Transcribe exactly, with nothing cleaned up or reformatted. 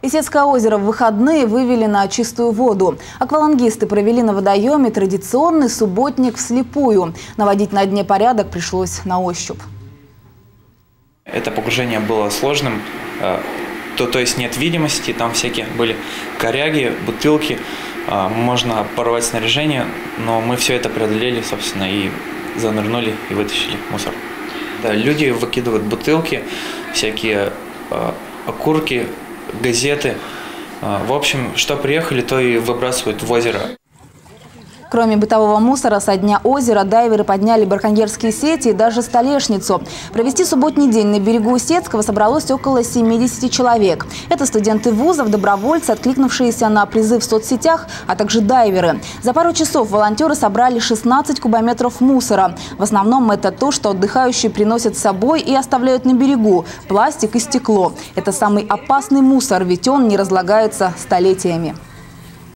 Исетское озеро в выходные вывели на чистую воду. Аквалангисты провели на водоеме традиционный субботник вслепую. Наводить на дне порядок пришлось на ощупь. Это погружение было сложным, то, то есть нет видимости, там всякие были коряги, бутылки, можно порвать снаряжение, но мы все это преодолели, собственно, и занырнули и вытащили мусор. Да, люди выкидывают бутылки, всякие окурки, газеты. В общем, что приехали, то и выбрасывают в озеро. Кроме бытового мусора, со дня озера дайверы подняли браконьерские сети и даже столешницу. Провести субботний день на берегу Исетского собралось около семидесяти человек. Это студенты вузов, добровольцы, откликнувшиеся на призыв в соцсетях, а также дайверы. За пару часов волонтеры собрали шестнадцать кубометров мусора. В основном это то, что отдыхающие приносят с собой и оставляют на берегу – пластик и стекло. Это самый опасный мусор, ведь он не разлагается столетиями.